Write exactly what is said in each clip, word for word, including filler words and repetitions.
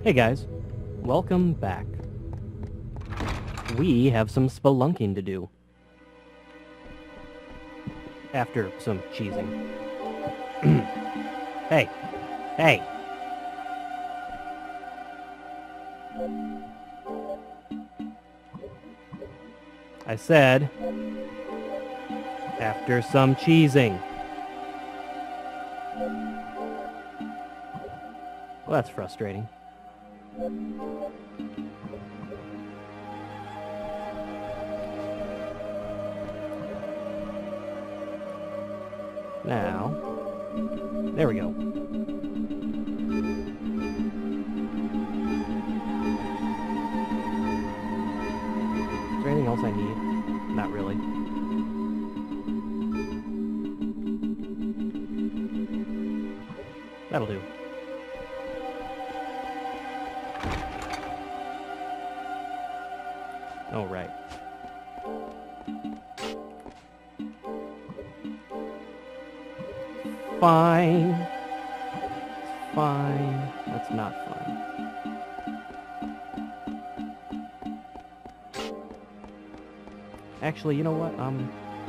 Hey guys, welcome back. We have some spelunking to do. After some cheesing. Hey, hey. I said, after some cheesing. Well, that's frustrating. Now, there we go. Is there anything else I need? Not really. That'll do. Oh, right. Fine. It's fine. That's not fine. Actually, you know what? Um.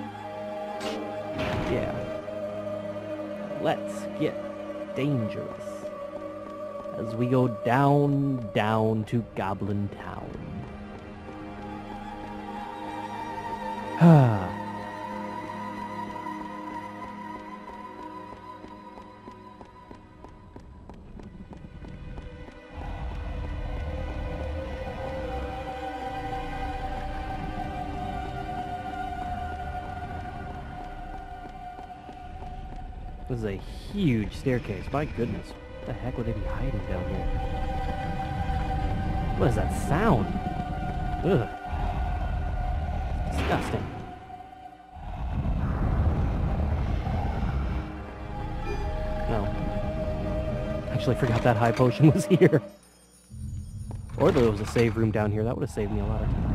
Yeah. Let's get dangerous as we go down, down to Goblin Town. This is a huge staircase. My goodness. What the heck would they be hiding down here? What is that sound? Ugh. Disgusting. No. Actually, I forgot that high potion was here. Or there was a save room down here. That would have saved me a lot of time.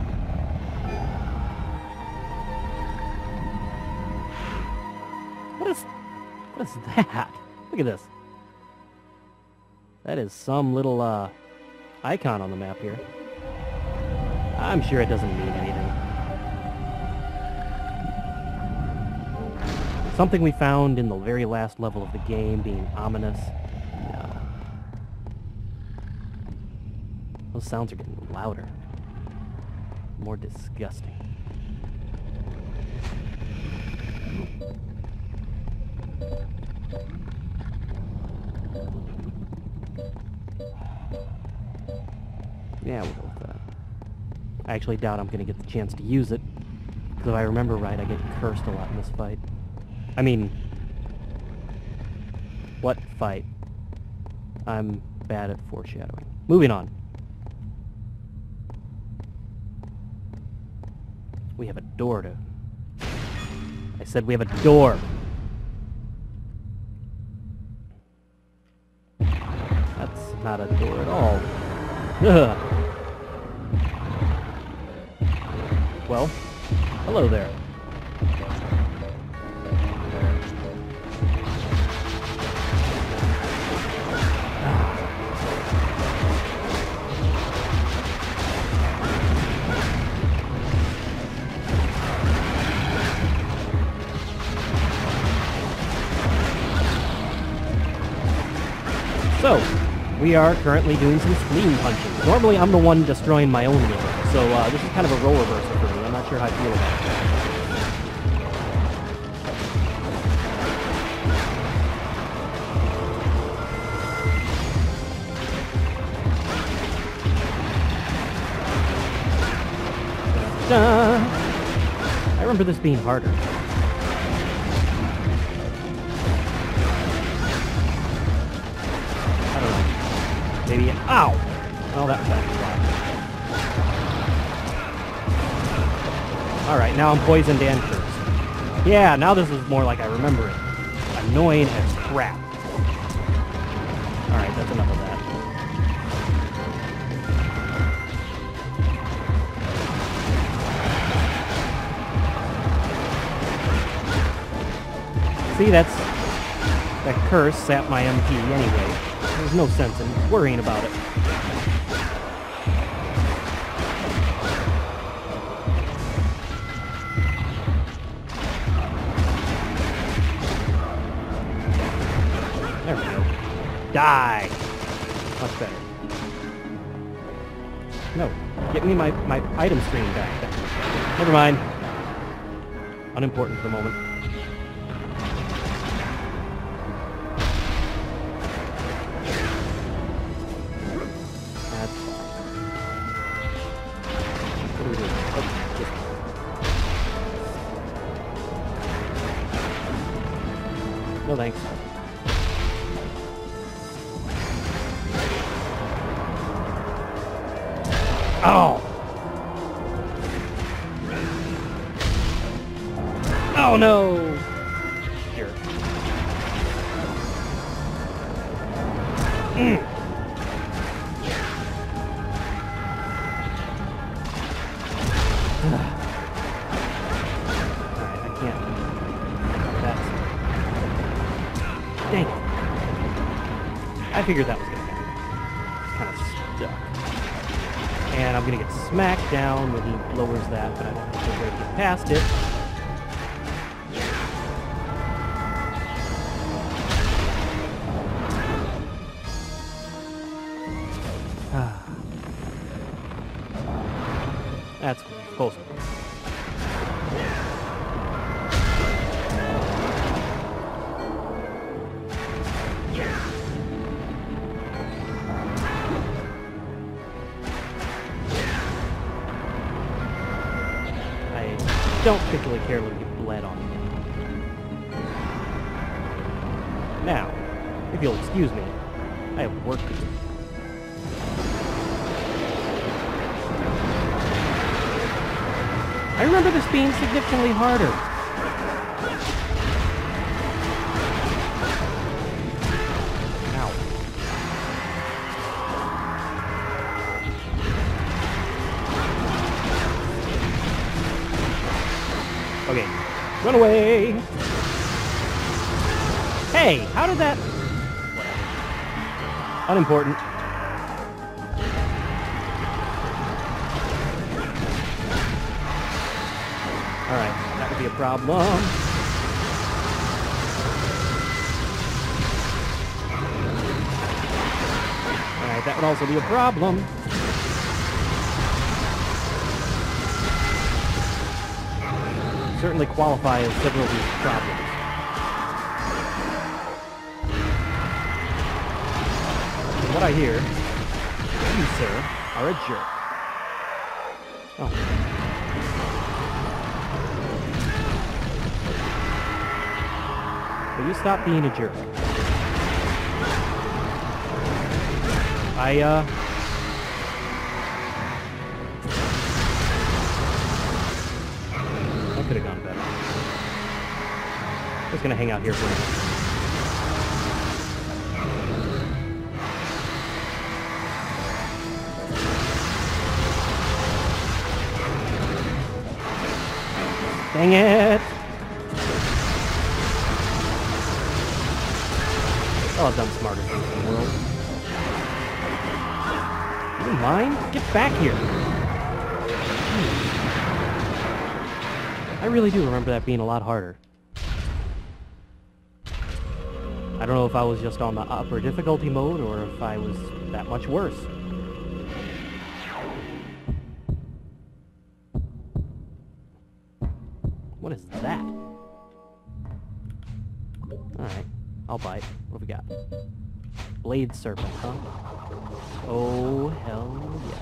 What is... What is that? Look at this. That is some little, uh, icon on the map here. I'm sure it doesn't mean anything. Something we found in the very last level of the game being ominous. No. Those sounds are getting louder. More disgusting. Yeah, we'll go with that. I actually doubt I'm going to get the chance to use it. Because if I remember right, I get cursed a lot in this fight. I mean... What fight? I'm bad at foreshadowing. Moving on. We have a door to... I said we have a door! That's not a door at all. Ugh. Well, hello there. So, we are currently doing some spleen punching. Normally I'm the one destroying my own liver, so uh, this is kind of a role reversal for me. I'm not sure how I feel about it. Da! I remember this being harder. Maybe, ow! Oh, that was actually bad. Alright, now I'm poisoned and cursed. Yeah, now this is more like I remember it. Annoying as crap. Alright, that's enough of that. See, that's... That curse sap my M P anyway. There's no sense in worrying about it. There we go. Die! Much better. No. Get me my, my item screen back. Never mind. Unimportant for the moment. That's fine. What do we do? Oh, just... No thanks. Oh! Oh no! Here. Mm. Alright, I can't. That's... Dang it. I figured that was gonna happen. It's kind of stuck. And I'm gonna get smacked down when he lowers that, but I don't think he'll be able to get past it. That's close. I don't particularly care when you get bled on me. Now, if you'll excuse me, I have work to do. I remember this being significantly harder. Ow. Okay, run away! Hey, how did that... Whatever. Unimportant. Alright, that would be a problem. Alright, that would also be a problem. Certainly qualify as several of these problems. From what I hear, you, sir, are a jerk. Oh. Will you stop being a jerk? I, uh... That could have gone better. I'm just gonna hang out here for a minute. Dang it! Oh, I've done smarter things in the world. You don't mind? Get back here! Hmm. I really do remember that being a lot harder. I don't know if I was just on the upper difficulty mode, or if I was that much worse. What is that? Alright, I'll bite. What have we got? Blade serpent, huh? Oh, hell yes.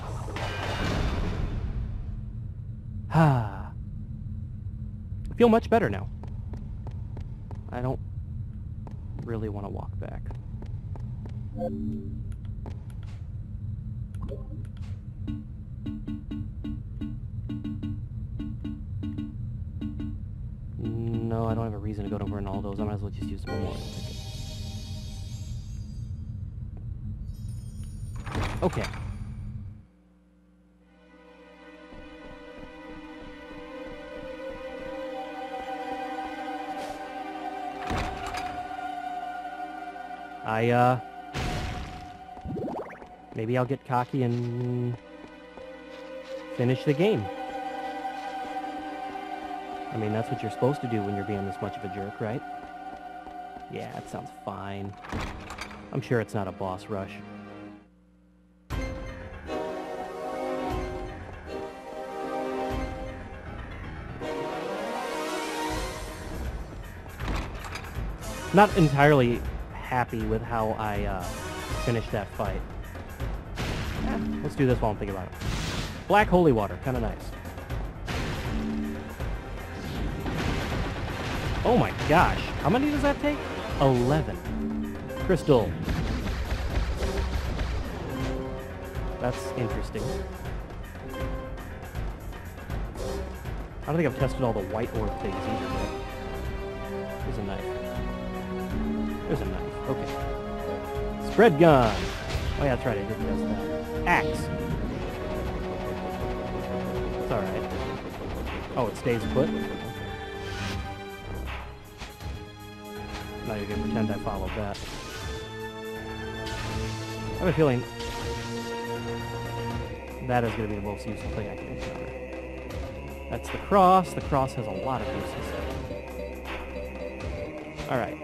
Ah. I feel much better now. I don't really want to walk back. No, I don't have a reason to go to Ronaldo's. I might as well just use the memorial ticket. Okay. I, uh... maybe I'll get cocky and finish the game. I mean, that's what you're supposed to do when you're being this much of a jerk, right? Yeah, that sounds fine. I'm sure it's not a boss rush. Not entirely happy with how I uh, finished that fight. Eh, let's do this while I'm thinking about it. Black holy water, kind of nice. Oh my gosh, how many does that take? eleven. Crystal. That's interesting. I don't think I've tested all the white orb things either, but there's a knife. There's a knife, okay. Spread gun. Oh yeah, that's right, I did test that. Axe. It's alright. Oh, it stays put? I'm not even gonna pretend I followed that. I have a feeling that is gonna be the most useful thing I can encounter. That's the cross. The cross has a lot of uses. Alright.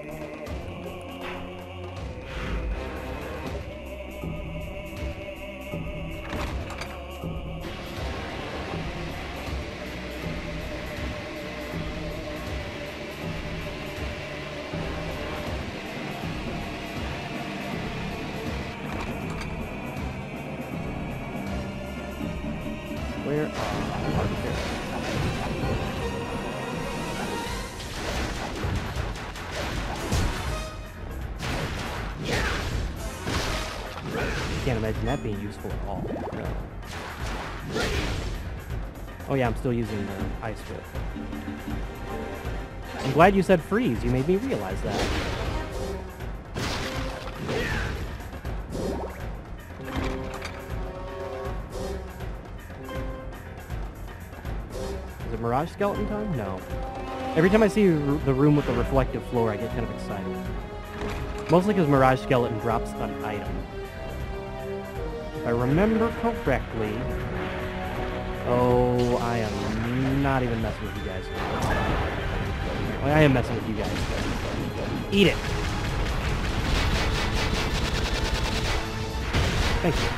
Where are Can't imagine that being useful at all. No. Oh yeah, I'm still using the ice whip. I'm glad you said freeze. You made me realize that. Is it Mirage Skeleton time? No. Every time I see the room with the reflective floor, I get kind of excited. Mostly because Mirage Skeleton drops an item. If I remember correctly... Oh, I am not even messing with you guys. Well, I am messing with you guys. Eat it! Thank you.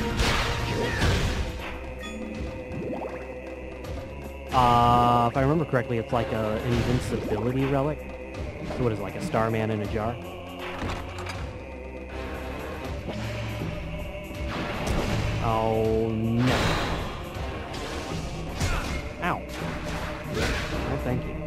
Uh, if I remember correctly, it's like an invincibility relic. So what is it, like a Starman in a jar? Oh, no. Ow. Oh, thank you.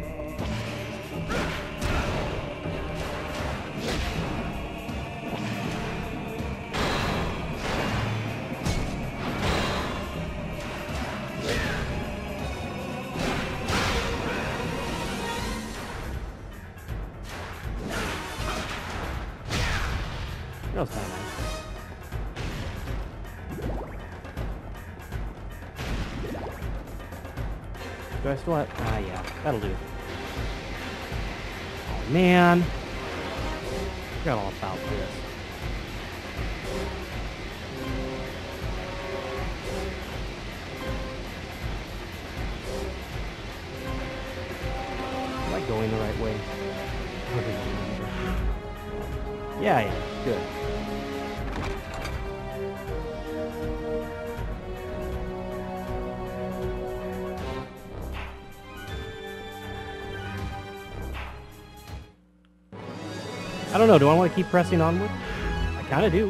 That was kind of nice. Do I still have... Ah, yeah. That'll do. Oh, man. Forgot all about this. Am I going the right way? Yeah, yeah. Good. I don't know, do I want to keep pressing onward? I kind of do.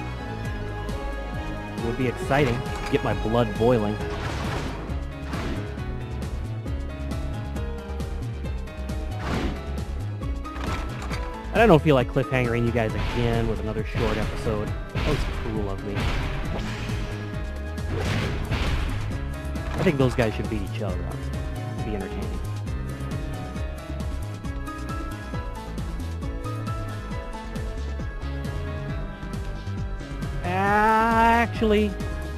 It would be exciting to get my blood boiling. And I don't feel like cliffhangering you guys again with another short episode. That was cruel of me. I think those guys should beat each other up. It'd be entertaining. Actually,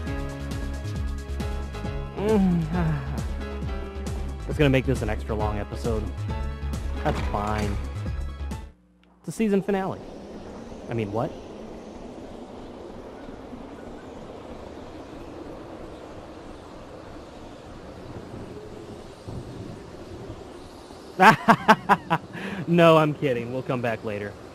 mm, it's gonna make this an extra long episode. That's fine. It's a season finale. I mean, what? No, I'm kidding. We'll come back later.